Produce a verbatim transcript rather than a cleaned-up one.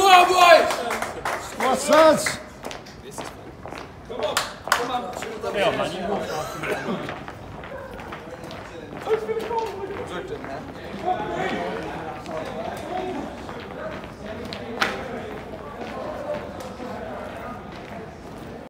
on, boys! What's that? Come on, come on. Ja, man, you go.